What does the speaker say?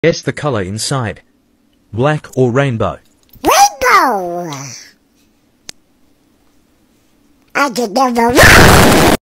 Guess the color inside. Black or rainbow? Rainbow! I could never